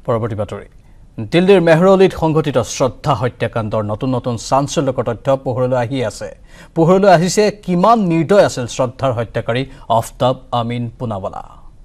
পৰৱৰ্তী বাতৰি দিল্লীৰ মেহৰলিত সংঘটিত শ্ৰদ্ধা হত্যাকাণ্ডৰ নতুন নতুন চাঞ্চল্যকৰ তথ্য পোহৰলৈ আহি আছে। পোহৰলৈ আহিছে কিমান নিৰ্দয় আছিল শ্ৰদ্ধাৰ হত্যাকাৰী আফতাব আমিন পুনাৱালা।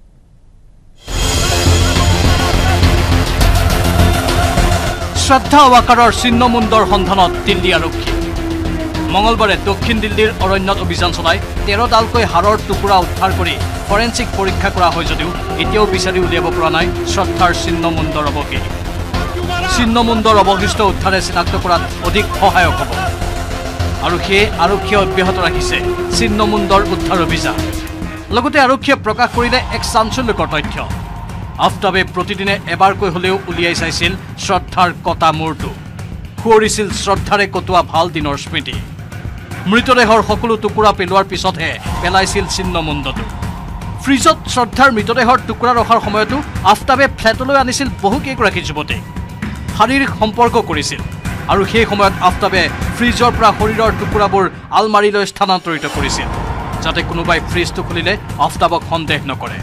শ্ৰদ্ধা ৱাকাৰৰ ছিন্নমুণ্ডৰ সন্ধানত দিল্লী আৰক্ষী মঙলবাৰে দক্ষিণ দিল্লীৰ অৰণ্যত অভিযান চলাই 13ডালকৈ হাড়ৰ টুকুৰা উদ্ধাৰ কৰি ফৰেনচিক পৰীক্ষা কৰা হয় যদিও এতিয়াও বিচাৰি উলিয়াব পৰা নাই শ্ৰদ্ধাৰ ছিন্নমুণ্ডৰ অৱশেষ। ছিন্নমুণ্ডৰ অৱশিষ্ট উদ্ধাৰে চিনাক্ত কৰাত অধিক সহায়ক হ'ব আৰু সেয়ে আৰক্ষীয়ে অব্যাহত ৰাখিছে ছিন্নমুণ্ডৰ উদ্ধাৰ অভিযান। লগতে আৰক্ষীয়ে প্ৰকাশ কৰিলে এক চাঞ্চল্যকৰ তথ্য। আফতাবে প্ৰতিদিনে এবাৰকৈ হ'লেও উলিয়াই চাইছিল শ্ৰদ্ধাৰ কটা মূৰটো, সোঁৱৰিছিল শ্ৰদ্ধাৰে কটোৱা ভাল দিনৰ স্মৃতি। মৃতদেহৰ সকলো টুকুৰা পেলোৱাৰ পিছতহে পেলাইছিল ছিন্নমুণ্ডটো। ফ্ৰিজত শ্ৰদ্ধাৰ মৃতদেহৰ টুকুৰা ৰখাৰ সময়তো আফতাবে ফ্লেটলৈ আনিছিল বহুকেইগৰাকী যুৱতীক, শাৰীৰিক সম্পৰ্ক কৰিছিল আৰু সেই সময়ত আফতাবে ফ্ৰিজৰ পৰা শৰীৰৰ টুকুৰাবোৰ আলমাৰীলৈ স্থানান্তৰিত কৰিছিল যাতে কোনোবাই ফ্ৰিজটো খুলিলে আফতাবক সন্দেহ নকৰে।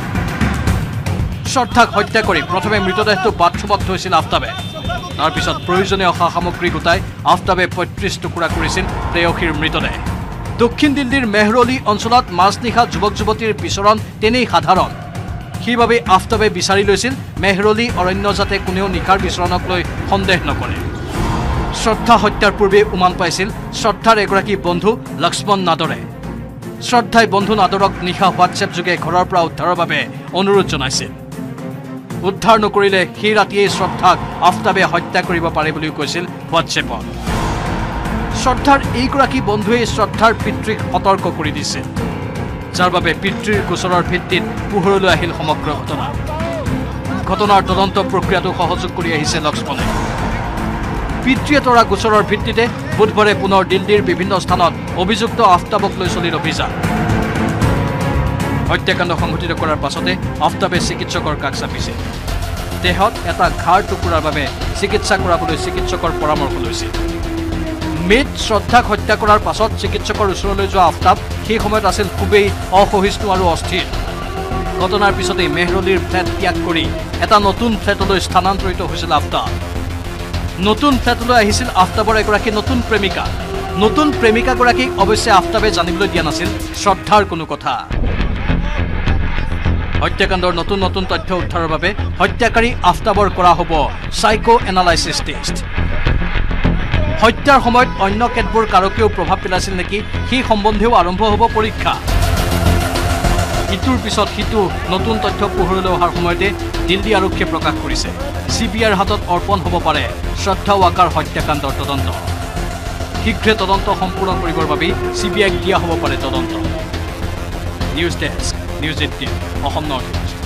শ্ৰদ্ধাক হত্যা কৰি প্ৰথমে মৃতদেহটো বাথৰুমত থৈছিল আফতাবে। তাৰ পিছত প্ৰয়োজনীয় সা সামগ্ৰী গোটাই আফতাবে 35 টুকুৰা কৰিছিল প্ৰেয়সীৰ মৃতদেহ। দক্ষিণ দিল্লীৰ মেহৰলি অঞ্চলত মাজনিশা যুৱক যুৱতীৰ বিচৰণ তেনেই সাধাৰণ। সেইবাবে আফতাবে বিচাৰি লৈছিল মেহৰলি অৰণ্য যাতে কোনেও নিশাৰ বিচৰণক লৈ সন্দেহ নকৰে। শ্ৰদ্ধা হত্যাৰ পূৰ্বে উমান পাইছিল শ্ৰদ্ধাৰ এগৰাকী বন্ধু লক্ষ্মণ নাদৰে। শ্ৰদ্ধাই বন্ধু নাদৰক নিশা হোৱাটছএপ যোগে ঘৰৰ পৰা উদ্ধাৰৰ বাবে অনুৰোধ জনাইছিল। উদ্ধাৰ নকৰিলে সেই ৰাতিয়েই শ্ৰদ্ধাক আফতাবে হত্যা কৰিব পাৰে বুলিও কৈছিল হোৱাটছএপত। শ্ৰদ্ধাৰ এইগৰাকী বন্ধুৱে শ্ৰদ্ধাৰ পিতৃক সতৰ্ক কৰি দিছিল, যাৰ বাবে পিতৃৰ গোচৰৰ ভিত্তিত পোহৰলৈ আহিল সমগ্ৰ ঘটনা। ঘটনাৰ তদন্ত প্ৰক্ৰিয়াটো সহযোগ কৰি আহিছে লক্ষ্মণে। পিতৃয়ে তৰা গোচৰৰ ভিত্তিতে বুধবাৰে পুনৰ দিল্লীৰ বিভিন্ন স্থানত অভিযুক্ত আফতাবক লৈ চলিল অভিযান। হত্যাকাণ্ড সংঘটিত কৰাৰ পাছতে আফতাবে চিকিৎসকৰ কাষ চাপিছিল। দেহত এটা ঘাৰ টুকুৰাৰ বাবে চিকিৎসা কৰাবলৈ চিকিৎসকৰ পৰামৰ্শ লৈছিল। মেদ শ্ৰদ্ধাক হত্যা কৰাৰ পাছত চিকিৎসকৰ ওচৰলৈ যোৱা আফতাব সেই সময়ত আছিল খুবেই অসহিষ্ণু আৰু অস্থিৰ। ঘটনাৰ পিছতেই মেহৰলিৰ ফ্লেট ত্যাগ কৰি এটা নতুন ফ্লেটলৈ স্থানান্তৰিত হৈছিল আফতাব। নতুন ফ্লেটলৈ আহিছিল আফতাবৰ এগৰাকী নতুন প্ৰেমিকা। নতুন প্ৰেমিকাগৰাকীক অৱশ্যে আফতাবে জানিবলৈ দিয়া নাছিল শ্ৰদ্ধাৰ কোনো কথা। হত্যাকাণ্ডৰ নতুন নতুন তথ্য উদ্ধাৰৰ বাবে হত্যাকাৰী আফতাবৰ কৰা হ'ব চাইকো এনালাইচিছ টেষ্ট। হত্যাৰ সময়ত অন্য কেতবোৰ কাৰকেও প্ৰভাৱ পেলাইছিল নেকি সেই সম্বন্ধেও আৰম্ভ হ'ব পৰীক্ষা। ইটোৰ পিছত সিটো নতুন তথ্য পোহৰলৈ অহাৰ সময়তে দিল্লী আৰক্ষীয়ে প্ৰকাশ কৰিছে CBIৰ হাতত অৰ্পণ হ'ব পাৰে শ্ৰদ্ধা ৱাকাৰ হত্যাকাণ্ডৰ তদন্ত। শীঘ্ৰে তদন্ত সম্পূৰ্ণ কৰিবৰ বাবে CBIক দিয়া হ'ব পাৰে তদন্ত। News desk News 18 Assam Northeast।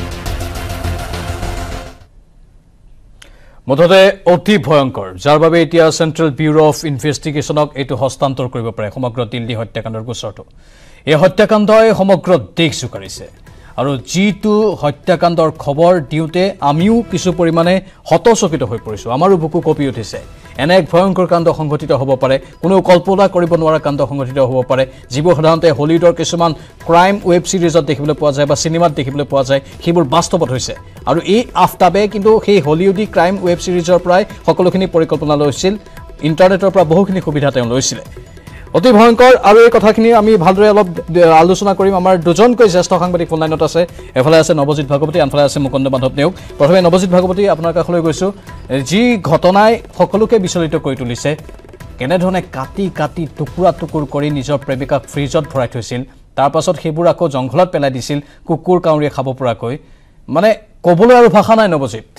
মুঠতে অতি ভয়ংকৰ, যাৰ বাবে এতিয়া চেন্ট্ৰেল ব্যুৰ অফ ইনভেষ্টিগেশ্যনক এইটো হস্তান্তৰ কৰিব পাৰে সমগ্ৰ দিল্লী হত্যাকাণ্ডৰ গোচৰটো। এই হত্যাকাণ্ডই সমগ্ৰ দেশ জোকাৰিছে আৰু যিটো হত্যাকাণ্ডৰ খবৰ দিওঁতে আমিও কিছু পৰিমাণে হতচকিত হৈ পৰিছোঁ। আমাৰো বুকু কঁপি উঠিছে। এনে এক ভয়ংকৰ কাণ্ড সংঘটিত হ'ব পাৰে, কোনেও কল্পনা কৰিব নোৱাৰা কাণ্ড সংঘটিত হ'ব পাৰে, যিবোৰ সাধাৰণতে হলিউডৰ কিছুমান ক্ৰাইম ৱেব ছিৰিজত দেখিবলৈ পোৱা যায় বা চিনেমাত দেখিবলৈ পোৱা যায়, সেইবোৰ বাস্তৱত হৈছে। আৰু এই আফতাবে কিন্তু সেই হলিউডি ক্ৰাইম ৱেব ছিৰিজৰ পৰাই সকলোখিনি পৰিকল্পনা লৈছিল, ইণ্টাৰনেটৰ পৰা বহুখিনি সুবিধা তেওঁ লৈছিলে। অতি ভয়ংকৰ। আৰু এই কথাখিনি আমি ভালদৰে অলপ আলোচনা কৰিম। আমাৰ দুজনকৈ জ্যেষ্ঠ সাংবাদিক ফোনলাইনত আছে। এফালে আছে নৱজিৎ ভাগৱতী, আনফালে আছে মুকুন্দ মাধৱ নেওগ। প্ৰথমে নৱজিৎ ভাগৱতী, আপোনাৰ কাষলৈ গৈছোঁ। যি ঘটনাই সকলোকে বিচলিত কৰি তুলিছে, কেনেধৰণে কাটি কাটি টুকুৰা টুকুৰ কৰি নিজৰ প্ৰেমিকাক ফ্ৰিজত ভৰাই থৈছিল, তাৰ পাছত সেইবোৰ আকৌ জংঘলত পেলাই দিছিল কুকুৰ কাউৰীয়ে খাব পৰাকৈ, মানে ক'বলৈ আৰু ভাষা নাই নৱজিৎ।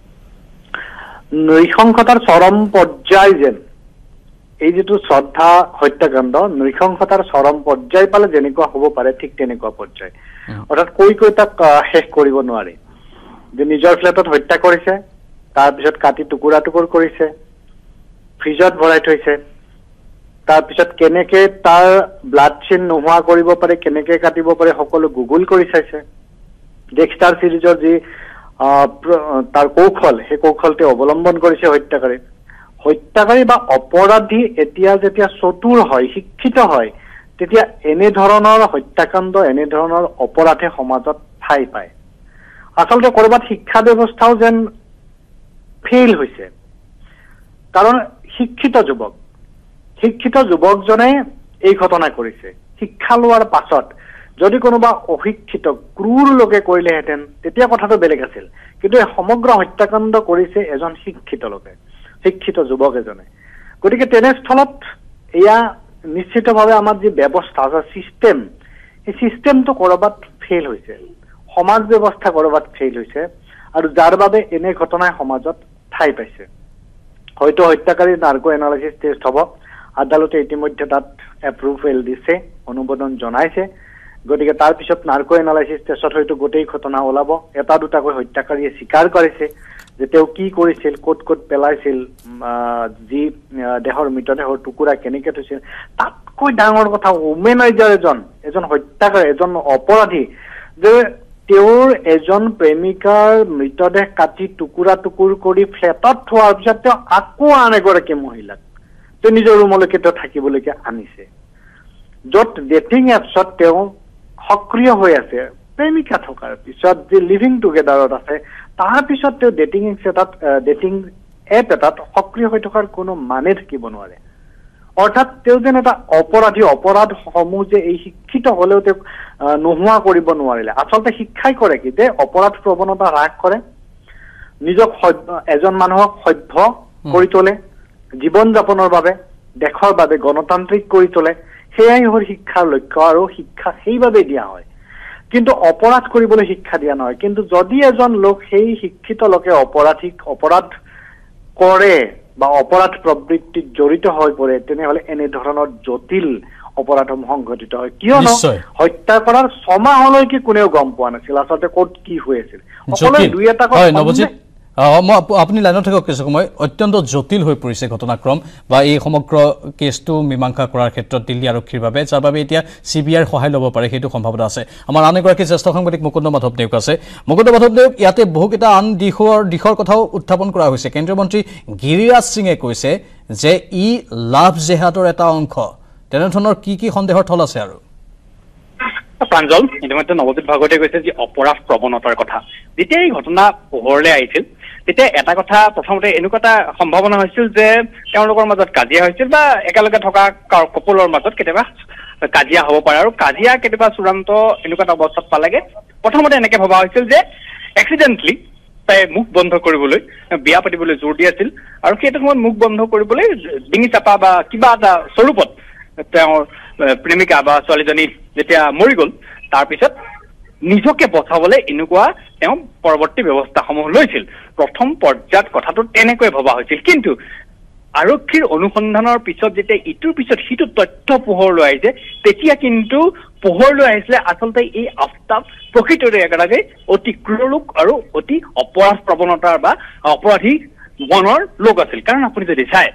নৃশংসতাৰ চৰম পৰ্যায় যেন এই যিটো শ্ৰদ্ধা হত্যাকাণ্ড, নৃশংসতাৰ চৰম পৰ্যায় পালে যেনেকুৱা হ'ব পাৰে ঠিক তেনেকুৱা পৰ্যায়। অৰ্থাৎ কৈ তাক শেষ কৰিব নোৱাৰি। যে নিজৰ ফ্লেটত হত্যা কৰিছে, তাৰপিছত কাটি টুকুৰা টুকুৰ কৰিছে, ফ্ৰিজত ভৰাই থৈছে, তাৰপিছত কেনেকে তাৰ ব্লাড চিন নোহোৱা কৰিব পাৰে, কেনেকে কাটিব পাৰে সকলো গুগল কৰি চাইছে। ডেক্সটাৰ চিৰিজৰ যি তাৰ কৌশল, সেই কৌশলটো অৱলম্বন কৰিছে হত্যাকাৰী। হত্যাকাৰী বা অপৰাধী এতিয়া যেতিয়া চতুৰ হয়, শিক্ষিত হয়, তেতিয়া এনেধৰণৰ হত্যাকাণ্ড, এনেধৰণৰ অপৰাধে সমাজত ঠাই পায়। আচলতে কৰবাত শিক্ষা ব্যৱস্থাও যেন ফেইল হৈছে কাৰণ শিক্ষিত যুৱকজনে এই ঘটনা কৰিছে শিক্ষা লোৱাৰ পাছত যদি কোনোবা অশিক্ষিত ক্ৰূৰ লোকে কৰিলেহেঁতেন তেতিয়া কথাটো বেলেগ আছিল কিন্তু এই সমগ্ৰ হত্যাকাণ্ড কৰিছে এজন শিক্ষিত যুৱক এজনে গতিকে তেনেস্থলত এয়া নিশ্চিতভাৱে আমাৰ যি ব্যৱস্থা আছে সিস্টেম এই সিস্টেমটো কৰবাত ফেইল হৈছে সমাজ ব্যৱস্থা কৰবাত ফেইল হৈছে আৰু যাৰ বাবে এনে ঘটনাই সমাজত ঠাই পাইছে হয়তো হত্যাকাৰী নাৰ্কো এনালাইসিস টেষ্ট হ'ব আদালতে ইতিমধ্যে তাত এপ্ৰুভেল দিছে অনুমোদন জনাইছে গতিকে তাৰ পিছত নাৰ্কো এনালাইসিস টেষ্টত হয়তো গোটেই ঘটনা ওলাব এটা দুটাকৈ হত্যাকাৰীয়ে স্বীকাৰ কৰিছে যে তেওঁ কি কৰিছিল ক'ত পেলাইছিল যি দেহৰ মৃতদেহৰ টুকুৰা কেনেকৈ থৈছিল তাতকৈ ডাঙৰ কথা ওমেনাইজাৰ এজন হত্যাকাৰী এজন অপৰাধী যে তেওঁৰ এজন প্ৰেমিকাৰ মৃতদেহ কাটি টুকুৰা কৰি ফ্লেটত থোৱাৰ পিছত তেওঁ আকৌ আন এগৰাকী মহিলাক তেওঁ নিজৰ ৰুমলৈকে তেওঁ থাকিবলৈকে আনিছে য'ত ডেটিং এপছত তেওঁ সক্ৰিয় হৈ আছে প্ৰেমিকা থকাৰ পিছত যে লিভিং টুগেডাৰত আছে তাৰ পিছত তেওঁ ডেটিং এপ এটাত সক্ৰিয় হৈ থকাৰ কোনো মানে থাকিব নোৱাৰে অৰ্থাৎ তেওঁ যেন এটা অপৰাধসমূহ যে এই শিক্ষিত হলেও তেওঁ নোহোৱা কৰিব নোৱাৰিলে আচলতে শিক্ষাই কৰে কি যে অপৰাধ প্ৰৱণতা হ্ৰাস কৰে নিজক এজন মানুহক সভ্য কৰি তোলে জীৱন যাপনৰ বাবে দেশৰ বাবে গণতান্ত্ৰিক কৰি তোলে সেয়াই হ'ল শিক্ষাৰ লক্ষ্য আৰু শিক্ষা সেইভাবে দিয়া হয় কিন্তু অপৰাধ কৰিবলৈ শিক্ষা দিয়া নহয় কিন্তু যদি এজন লোক সেই শিক্ষিত লোকে অপৰাধ কৰে বা অপৰাধ প্ৰবৃত্তিত জড়িত হৈ পৰে তেনেহলে এনে ধৰণৰ জটিল অপৰাধসমূহ সংঘটিত হয় কিয়নো হত্যা কৰাৰ 6 মাহলৈকে কোনেও গম পোৱা নাছিল আচলতে ক'ত কি হৈ আছিল সকলোৱে দুই এটা আপুনি লাইনত থাকক কিছু সময় অত্যন্ত জটিল হৈ পৰিছে ঘটনাক্ৰম বা এই সমগ্ৰ কেছটো মীমাংসা কৰাৰ ক্ষেত্ৰত দিল্লী আৰক্ষীৰ বাবে যাৰ বাবে এতিয়া CBIৰ সহায় ল'ব পাৰে সেইটো সম্ভাৱনা আছে আমাৰ আন এগৰাকী জ্যেষ্ঠ সাংবাদিক মুকুন্দ মাধৱ দেউক আছে মুকুন্দ মাধৱ দেউক ইয়াতে বহুকেইটা আন দিশৰ কথাও উত্থাপন কৰা হৈছে কেন্দ্ৰীয় মন্ত্ৰী গিৰিৰাজ সিঙে কৈছে যে ই লাভ জেহাদৰ এটা অংশ তেনেধৰণৰ কি সন্দেহৰ থল আছে আৰু প্ৰাঞ্জল ইতিমধ্যে নৱজিৎ ভাগৱতে কৈছে যে অপৰাধ প্ৰৱণতাৰ কথা যেতিয়া এই ঘটনা পোহৰলৈ আহিছিল তেতিয়া এটা কথা প্ৰথমতে এনেকুৱা এটা সম্ভাৱনা হৈছিল যে তেওঁলোকৰ মাজত কাজিয়া হৈছিল বা একেলগে থকা কপলৰ মাজত কেতিয়াবা কাজিয়া হ'ব পাৰে আৰু কাজিয়া কেতিয়াবা চূড়ান্ত এনেকুৱা এটা অৱস্থাত পালেগে প্ৰথমতে এনেকে ভবা হৈছিল যে এক্সিডেণ্টলি তাই মুখ বন্ধ কৰিবলৈ বিয়া পাতিবলৈ জোৰ দি আছিল আৰু সেইটো সময়ত মুখ বন্ধ কৰিবলৈ ডিঙি চাপা বা কিবা এটা স্বৰূপত তেওঁৰ প্ৰেমিকা বা ছোৱালীজনী যেতিয়া মৰি গ'ল তাৰপিছত নিজকে বচাবলৈ এনেকুৱা তেওঁ পৰৱৰ্তী ব্যৱস্থাসমূহ লৈছিল প্ৰথম পৰ্যায়ত কথাটো তেনেকৈ ভবা হৈছিল কিন্তু আৰক্ষীৰ অনুসন্ধানৰ পিছত যেতিয়া ইটোৰ পিছত সিটো তথ্য পোহৰলৈ আহিছে তেতিয়া কিন্তু পোহৰলৈ আহিছিলে আচলতে এই আফতাব প্ৰকৃতৰে এগৰাকী অতি ক্ৰূৰ আৰু অতি অপৰাধ প্ৰৱণতাৰ বা অপৰাধী মনৰ লোক আছিল কাৰণ আপুনি যদি চাই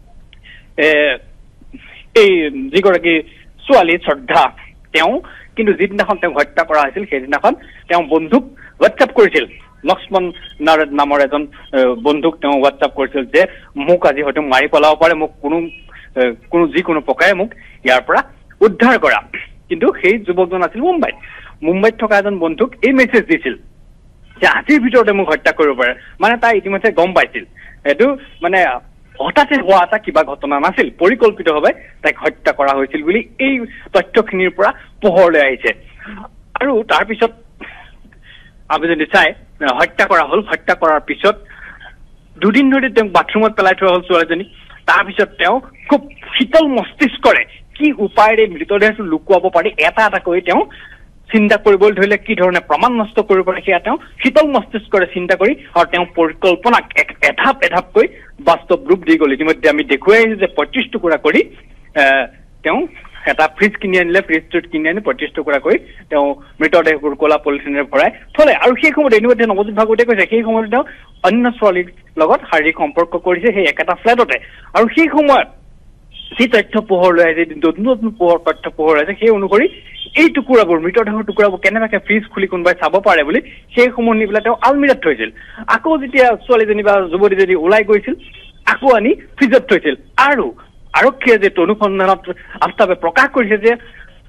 এই যিগৰাকী ছোৱালী শ্ৰদ্ধা তেওঁ কিন্তু যিদিনাখন তেওঁক হত্যা কৰা হৈছিল সেইদিনাখন তেওঁ বন্ধুক হোৱাটছআপ কৰিছিল লক্ষ্মণ নাৰদ নামৰ এজন বন্ধুক তেওঁ হোৱাটছআপ কৰিছিল যে মোক আজি হয়তো মাৰি পেলাব পাৰে মোক যিকোনো প্ৰকাৰে মোক ইয়াৰ পৰা উদ্ধাৰ কৰা কিন্তু সেই যুৱকজন আছিল মুম্বাইত থকা এজন বন্ধুক এই মেছেজ দিছিল যে আজিৰ ভিতৰতে মোক হত্যা কৰিব পাৰে মানে তাই ইতিমধ্যে গম পাইছিল এইটো মানে হঠাতে হোৱা এটা কিবা ঘটনা নাছিল পৰিকল্পিতভাৱে তাইক হত্যা কৰা হৈছিল বুলি এই তথ্যখিনিৰ পৰা পোহৰলৈ আহিছে আৰু তাৰপিছত আপুনি যদি চাই হত্যা কৰা হ'ল হত্যা কৰাৰ পিছত দুদিন ধৰি তেওঁক বাথৰুমত পেলাই থোৱা হ'ল ছোৱালীজনী তাৰপিছত তেওঁ খুব শীতল মস্তিষ্কৰে কি উপায়েৰে মৃতদেহটো লুকুৱাব পাৰি এটা কৰি তেওঁ চিন্তা কৰিবলৈ ধৰিলে কি ধৰণে প্ৰমাণ নষ্ট কৰিব পাৰে সেয়া তেওঁ শীতল মস্তিষ্কৰে চিন্তা কৰি আৰু তেওঁ পৰিকল্পনাক এধাপকৈ বাস্তৱ ৰূপ দি গ'ল ইতিমধ্যে আমি দেখুৱাই আহিছোঁ যে 35 টুকুৰা কৰি তেওঁ এটা ফ্ৰিজ কিনি আনিলে ফ্ৰিজটোত কিনি আনি 35 টুকুৰা কৰি তেওঁ মৃতদেহবোৰ ক'লা পলিথিনেৰে ভৰাই থলে আৰু সেই সময়ত ইতিমধ্যে নৱজিৎ ভাগৱতে কৈছে সেই সময়ত তেওঁ অন্য ছোৱালীৰ লগত শাৰীৰিক সম্পৰ্ক কৰিছে সেই একেটা ফ্লেটতে আৰু সেই সময়ত যি তথ্য পোহৰলৈ আহিছে নতুন তথ্য পোহৰ আহিছে সেই অনুসৰি এই টুকুৰাবোৰ মৃতদেহৰ টুকুৰাবোৰ কেনেবাকৈ ফ্ৰিজ খুলি কোনোবাই চাব পাৰে বুলি সেই সময় নি পেলাই তেওঁ আলমিৰাত থৈছিল আকৌ যেতিয়া ছোৱালীজনী বা যুৱতীজনী ওলাই গৈছিল আকৌ আনি ফ্ৰিজত থৈছিল আৰু আৰক্ষীয়ে যে অনুসন্ধানত আফতাবে প্ৰকাশ কৰিছে যে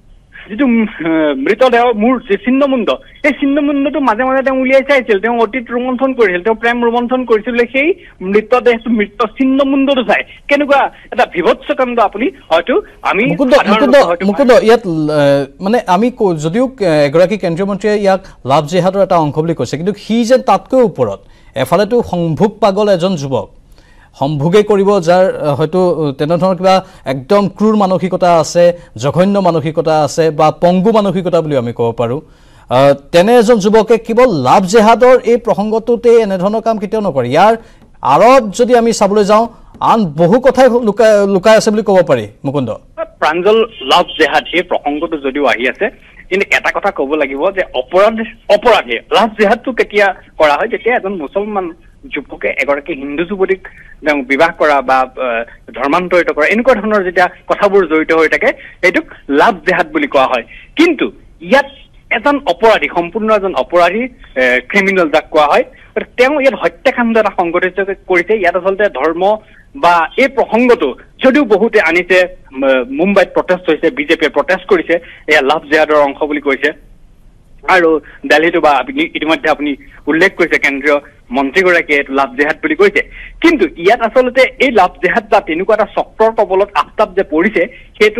যিটো মৃতদেহৰ মূৰ যে ছিন্নমুণ্ড এই ছিন্নমুণ্ডটো মাজে মাজে তেওঁ উলিয়াই চাইছিল তেওঁ অতীত ৰোমন্থন কৰিছিল তেওঁ প্ৰেম ৰোমন্থন কৰিছিল সেই মৃতদেহটো মৃত ছিন্নমুণ্ডটো চাই কেনেকুৱা এটা বিভৎস কাণ্ড আপুনি হয়তো আমি মুকুন্দ ইয়াত মানে আমি যদিও এগৰাকী কেন্দ্ৰীয় মন্ত্ৰীয়ে ইয়াক লাভ জেহাদৰ এটা অংশ বুলি কৈছে কিন্তু সি যেন তাতকৈ ওপৰত এফালেতো সংভোগ পাগল এজন যুৱক সম্ভোগে কৰিব যাৰ হয়তো তেনেধৰণৰ কিবা একদম ক্ৰূৰ মানসিকতা আছে জঘন্য মানসিকতা আছে বা পংগু মানসিকতা বুলি আমি ক'ব পাৰোঁ তেনে এজন যুৱকে কেৱল লাভ জেহাদৰ এই প্ৰসংগটোতে এনেধৰণৰ কাম কেতিয়াও নকৰে ইয়াৰ আঁৰত যদি আমি চাবলৈ যাওঁ আন বহু কথাই লুকাই আছে বুলি ক'ব পাৰি মুকুন্দ প্ৰাঞ্জল লাভ জেহাদ এই প্ৰসংগটো যদিও আহি আছে কিন্তু এটা কথা ক'ব লাগিব যে অপৰাধী লাভ জেহাদটো কেতিয়া কৰা হয় যেতিয়া এজন মুছলমান যুৱকে এগৰাকী হিন্দু যুৱতীক তেওঁ বিবাহ কৰা বা ধৰ্মান্তৰিত কৰা এনেকুৱা ধৰণৰ যেতিয়া কথাবোৰ জড়িত হৈ থাকে এইটোক লাভ জেহাদ বুলি কোৱা হয় কিন্তু ইয়াত এজন অপৰাধী সম্পূৰ্ণ এজন অপৰাধী ক্ৰিমিনেল যাক কোৱা হয় তেওঁ ইয়াত হত্যাকাণ্ড এটা সংঘটিত কৰিছে ইয়াত আচলতে ধৰ্ম বা এই প্ৰসংগটো যদিও বহুতে আনিছে মুম্বাইত প্ৰটেষ্ট হৈছে বিজেপিয়ে প্ৰটেষ্ট কৰিছে এয়া লাভ জেহাদৰ অংশ বুলি কৈছে আৰু দিল্লীতো বা ইতিমধ্যে আপুনি উল্লেখ কৰিছে কেন্দ্ৰীয় মন্ত্ৰীগৰাকীয়ে এইটো লাভ জেহাদ বুলি কৈছে কিন্তু ইয়াত আচলতে এই লাভ জেহাদ বা তেনেকুৱা এটা চক্ৰৰ কবলত আফতাব যে পৰিছে সেইটো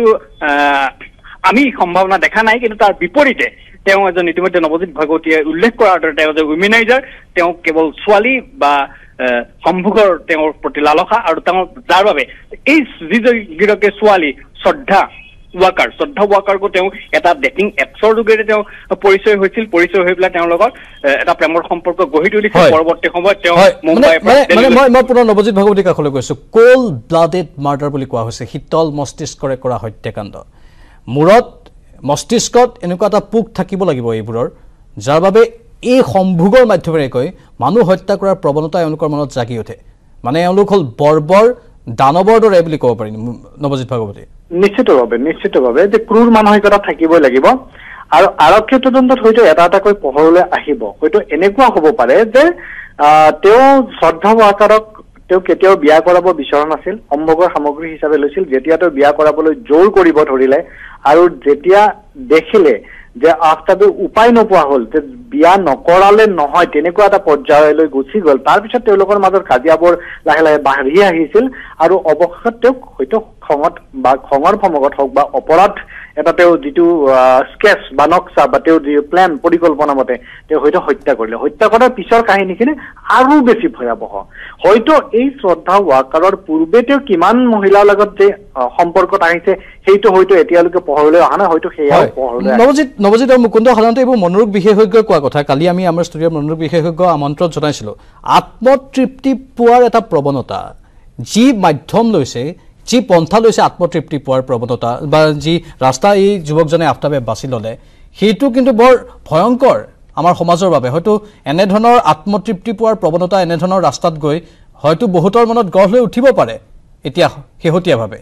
আমি সম্ভাৱনা দেখা নাই কিন্তু তাৰ বিপৰীতে তেওঁ এজন ইতিমধ্যে নৱজিৎ ভাগৱতীয়ে উল্লেখ কৰাৰ দৰে তেওঁ যে উইমেনাইজাৰ তেওঁ কেৱল ছোৱালী বা সম্ভোগৰ তেওঁৰ প্ৰতি লালসা আৰু তেওঁ যাৰ বাবে এই যিগৰাকী ছোৱালী শ্ৰদ্ধা ৱাকাৰকো তেওঁ এটা ডেটিং এপছৰ যোগেৰে তেওঁ পৰিচয় হৈছিল পৰিচয় হৈ পেলাই তেওঁৰ লগত এটা প্ৰেমৰ সম্পৰ্ক গঢ়ি তুলিছিল পৰৱৰ্তী সময়ত তেওঁ মুম্বাইৰ মই পুনৰ নৱজিৎ ভাগৱতীৰ কাষলৈ গৈছোঁ কোল ব্লাডেড মাৰ্ডাৰ বুলি কোৱা হৈছে শীতল মস্তিষ্কৰে কৰা হত্যাকাণ্ড মূৰত মস্তিষ্কত এনেকুৱা এটা পোক থাকিব লাগিব এইবোৰৰ যাৰ বাবে এই সম্ভোগৰ মাধ্যমেৰে কৈ মানুহ হত্যা কৰাৰ প্ৰৱণতা এওঁলোকৰ মনত জাগি উঠে মানে এওঁলোক হ'ল বৰ্বৰ দানৱৰ দৰে বুলি ক'ব পাৰি নৱজিৎ ভাগৱতী নিশ্চিতভাৱে যে ক্ৰূৰ মানসিকতা থাকিবই লাগিব আৰু আৰক্ষী তদন্তত হয়তো এটা এটাকৈ পোহৰলৈ আহিব হয়তো এনেকুৱা হ'ব পাৰে যে তেওঁ শ্ৰদ্ধা ৱাকাৰক তেওঁ কেতিয়াও বিয়া কৰাব বিচৰা নাছিল সম্ভোগৰ সামগ্ৰী হিচাপে লৈছিল যেতিয়া তেওঁ বিয়া কৰাবলৈ জোৰ কৰিব ধৰিলে আৰু যেতিয়া দেখিলে যে আফতাবে উপায় নোপোৱা হ'ল যে বিয়া নকৰালে নহয় তেনেকুৱা এটা পৰ্যায়লৈ গুচি গ'ল তাৰপিছত তেওঁলোকৰ মাজৰ কাজিয়াবোৰ লাহে লাহে বাঢ়ি আহিছিল আৰু অৱশেষত তেওঁক হয়তো খঙৰ ভমকত হওক বা অপৰাধ এটা তেওঁ যিটো স্কেচ বা নক্সা বা তেওঁৰ যি প্লেন পৰিকল্পনা মতে তেওঁ হয়তো হত্যা কৰিলে হত্যা কৰাৰ পিছৰ কাহিনীখিনি আৰু বেছি ভয়াৱহ হয়তো এই শ্ৰদ্ধা ৱাকাৰৰ পূৰ্বে তেওঁ কিমান মহিলাৰ লগত যে সম্পৰ্কত আহিছে সেইটো হয়তো এতিয়ালৈকে পোহৰলৈ অহা নাই হয়তো সেয়া পোহৰলৈ নৱজিৎ আৰু মুকুন্দ সাধাৰণতে এইবোৰ মনোৰোগ বিশেষজ্ঞই কোৱা কথা কালি আমি আমাৰ ষ্টুডিঅ'ৰ মনোৰোগ বিশেষজ্ঞ আমন্ত্ৰণ জনাইছিলোঁ আত্মতৃপ্তি পোৱাৰ এটা প্ৰৱণতা যি মাধ্যম লৈছে যি পন্থা লৈছে আত্মতৃপ্তি পোৱাৰ প্ৰৱণতা বা যি ৰাস্তা এই যুৱকজনে আফতাবে বাছি ল'লে সেইটো কিন্তু বৰ ভয়ংকৰ আমাৰ সমাজৰ বাবে হয়তো এনেধৰণৰ আত্মতৃপ্তি পোৱাৰ প্ৰৱণতা এনেধৰণৰ ৰাস্তাত গৈ হয়তো বহুতৰ মনত গঢ় লৈ উঠিব পাৰে এতিয়া শেহতীয়াভাৱে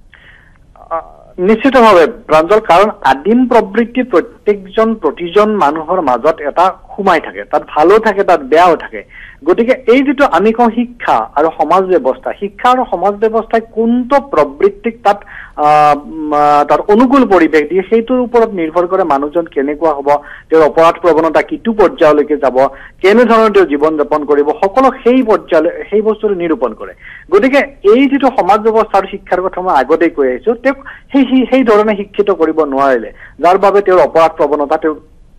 নিশ্চিতভাৱে প্ৰাঞ্জল কাৰণ আদিম প্ৰবৃত্তি প্ৰতিজন মানুহৰ মাজত এটা সোমাই থাকে তাত ভালো থাকে তাত বেয়াও থাকে গতিকে এই যিটো আমি কওঁ শিক্ষা আৰু সমাজ ব্যৱস্থা শিক্ষা আৰু সমাজ ব্যৱস্থাই কোনটো প্ৰবৃত্তিক তাত অনুকূল পৰিৱেশ দিয়ে সেইটোৰ ওপৰত নিৰ্ভৰ কৰে মানুহজন কেনেকুৱা হ'ব তেওঁৰ অপৰাধ প্ৰৱণতা কিটো পৰ্যায়লৈকে যাব কেনেধৰণৰ তেওঁ জীৱন যাপন কৰিব সকলো সেই পৰ্যায়লৈ সেই বস্তুটো নিৰূপণ কৰে গতিকে এই যিটো সমাজ ব্যৱস্থা আৰু শিক্ষাৰ কথা মই আগতেই কৈ আহিছোঁ তেওঁক সেই ধৰণে শিক্ষিত কৰিব নোৱাৰিলে যাৰ বাবে তেওঁৰ অপৰাধ প্ৰৱণতা তেওঁ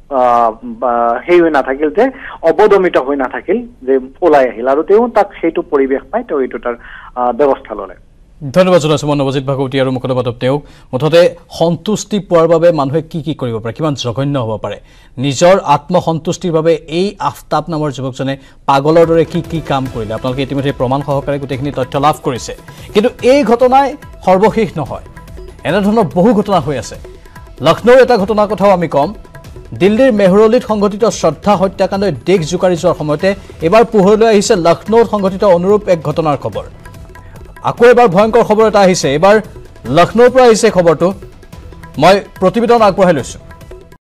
সেই হৈ নাথাকিল যে অৱদমিত হৈ নাথাকিল যে ওলাই আহিল আৰু তেওঁ তাক সেইটো পৰিৱেশ পাই তেওঁ এইটো তাৰ ব্যৱস্থা ল'লে ধন্যবাদ জনাইছোঁ মই নৱজিৎ ভাগৱতী আৰু মুকুন্দ মাধৱ তেওঁক মুঠতে সন্তুষ্টি পোৱাৰ বাবে মানুহে কি কৰিব পাৰে কিমান জঘন্য হ'ব পাৰে নিজৰ আত্মসন্তুষ্টিৰ বাবে এই আফতাব নামৰ যুৱকজনে পাগলৰ দৰে কি কাম কৰিলে আপোনালোকে ইতিমধ্যে প্ৰমাণ সহকাৰে গোটেইখিনি তথ্য লাভ কৰিছে কিন্তু এই ঘটনাই সৰ্বশেষ নহয় এনেধৰণৰ বহু ঘটনা হৈ আছে লক্ষ্ণৌৰ এটা ঘটনাৰ কথাও আমি ক'ম দিল্লীৰ মেহৰলিত সংঘটিত শ্ৰদ্ধা হত্যাকাণ্ডই দেশ জোকাৰি যোৱাৰ সময়তে এবাৰ পোহৰলৈ আহিছে লক্ষ্ণৌত সংঘটিত অনুৰূপ এক ঘটনাৰ খবৰ আকৌ এবাৰ ভয়ংকৰ খবৰ এটা আহিছে এবাৰ লক্ষ্ণৌৰ পৰা আহিছে খবৰটো মই প্ৰতিবেদন আগবঢ়াই লৈছোঁ